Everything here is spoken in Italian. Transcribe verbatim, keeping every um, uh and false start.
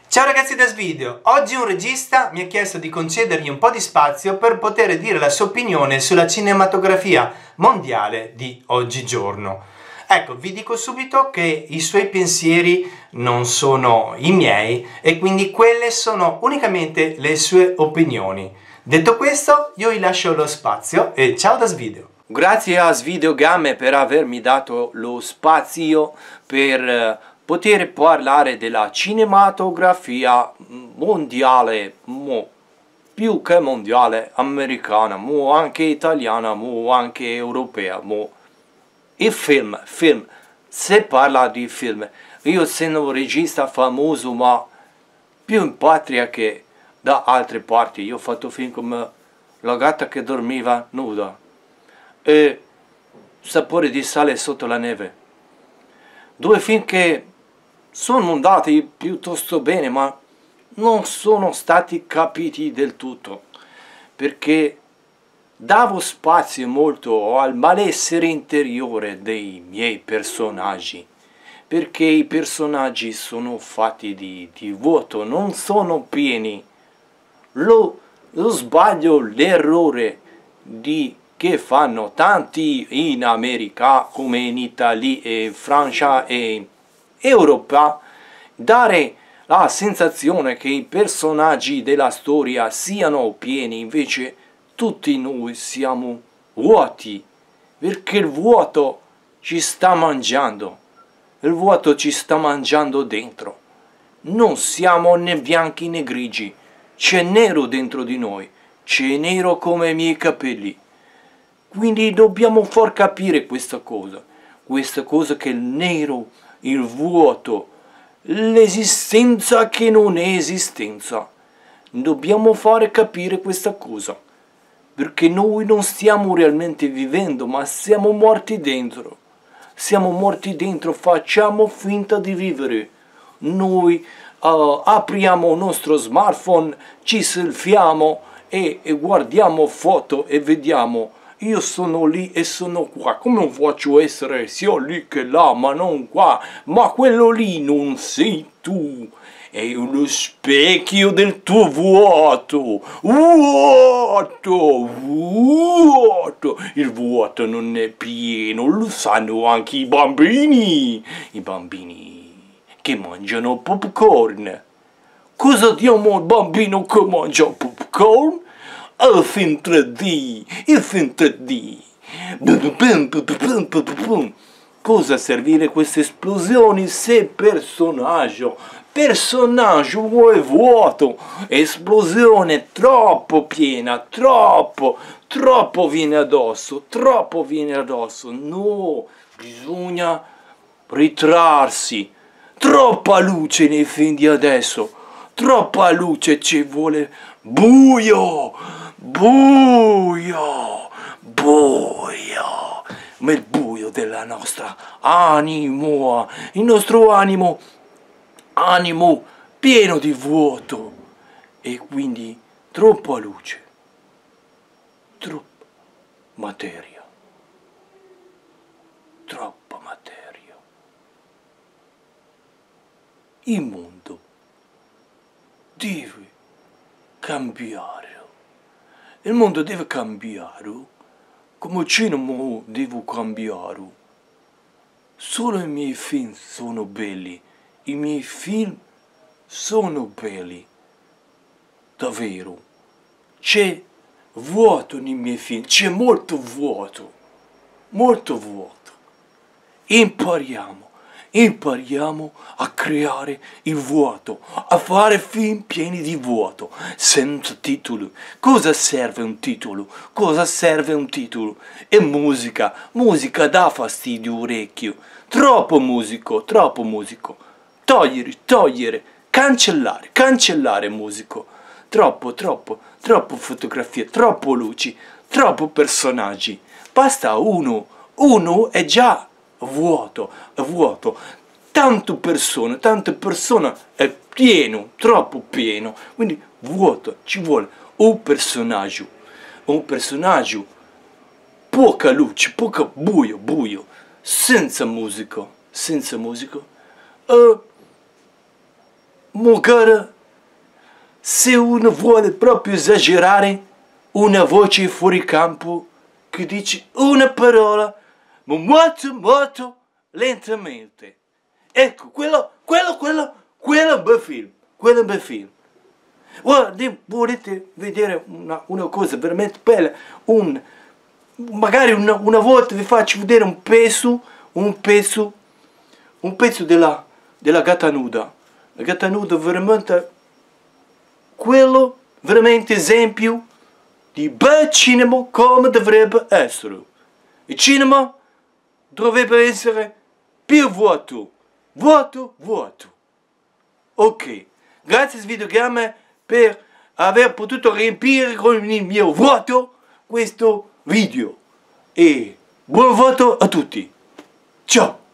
Ciao ragazzi da Svideo, oggi un regista mi ha chiesto di concedergli un po' di spazio per poter dire la sua opinione sulla cinematografia mondiale di oggigiorno. Ecco, vi dico subito che i suoi pensieri non sono i miei e quindi quelle sono unicamente le sue opinioni. Detto questo, io gli lascio lo spazio e ciao da Svideo. Grazie a Svideogame per avermi dato lo spazio per poter parlare della cinematografia mondiale, mo, più che mondiale, americana, mo anche italiana, mo anche europea, mo. Il film, film, se parla di film, io sono un regista famoso ma più in patria che da altre parti. Io ho fatto film come La gatta che dormiva nuda e Sapore di sale sotto la neve. Due film che sono andati piuttosto bene ma non sono stati capiti del tutto, perché davo spazio molto al malessere interiore dei miei personaggi, perché i personaggi sono fatti di, di vuoto, non sono pieni. Lo, lo sbaglio, l'errore di che fanno tanti in America come in Italia e Francia e Europa, dare la sensazione che i personaggi della storia siano pieni, invece tutti noi siamo vuoti, perché il vuoto ci sta mangiando, il vuoto ci sta mangiando dentro. Non siamo né bianchi né grigi, c'è nero dentro di noi, c'è nero come i miei capelli. Quindi dobbiamo far capire questa cosa, questa cosa che il nero, il vuoto, l'esistenza che non è esistenza. Dobbiamo fare capire questa cosa, perché noi non stiamo realmente vivendo, ma siamo morti dentro. Siamo morti dentro, facciamo finta di vivere. Noi uh, apriamo il nostro smartphone, ci selfiamo e, e guardiamo foto e vediamo io sono lì e sono qua, come faccio a essere sia lì che là, ma non qua, ma quello lì non sei tu, è uno specchio del tuo vuoto, vuoto, vuoto, il vuoto non è pieno, lo sanno anche i bambini, i bambini che mangiano popcorn. Cosa diamo al bambino che mangia popcorn? Il film tre D, il film tre D. Cosa servire queste esplosioni se personaggio, personaggio è vuoto, esplosione troppo piena, troppo, troppo viene addosso, troppo viene addosso. No, bisogna ritrarsi. Troppa luce nei film di adesso, troppa luce, ci vuole buio, buio, buio, ma il buio della nostra animo, il nostro animo, animo pieno di vuoto e quindi troppa luce, troppa materia, troppa materia. Il mondo deve cambiare. Il mondo deve cambiare, come il cinema deve cambiare. Solo i miei film sono belli, i miei film sono belli, davvero. C'è vuoto nei miei film, c'è molto vuoto, molto vuoto. Impariamo. Impariamo a creare il vuoto, a fare film pieni di vuoto, senza titolo. Cosa serve un titolo? Cosa serve un titolo? E musica, musica dà fastidio orecchio. Troppo musico, troppo musico. Togliere, togliere, cancellare, cancellare musico. Troppo, troppo, troppo fotografie, troppo luci, troppo personaggi. Basta uno, uno è già vuoto, è vuoto, tante persone, tante persone è pieno, troppo pieno, quindi vuoto, ci vuole un personaggio, un personaggio, poca luce, poca buio, buio, senza musica, senza musica, uh, magari se uno vuole proprio esagerare, una voce fuori campo che dice una parola, ma molto molto lentamente. Ecco, quello, quello, quello, quello è un bel film, quello è un bel film. Guarda, volete vedere una, una cosa veramente bella, un, magari una, una volta vi faccio vedere un pezzo, un pezzo, un pezzo della, della Gatta Nuda. La Gatta Nuda veramente, quello veramente esempio di bel cinema come dovrebbe essere. Il cinema dovrebbe essere più vuoto, vuoto, vuoto. Ok, grazie Svideogame per aver potuto riempire con il mio vuoto questo video. E buon voto a tutti. Ciao!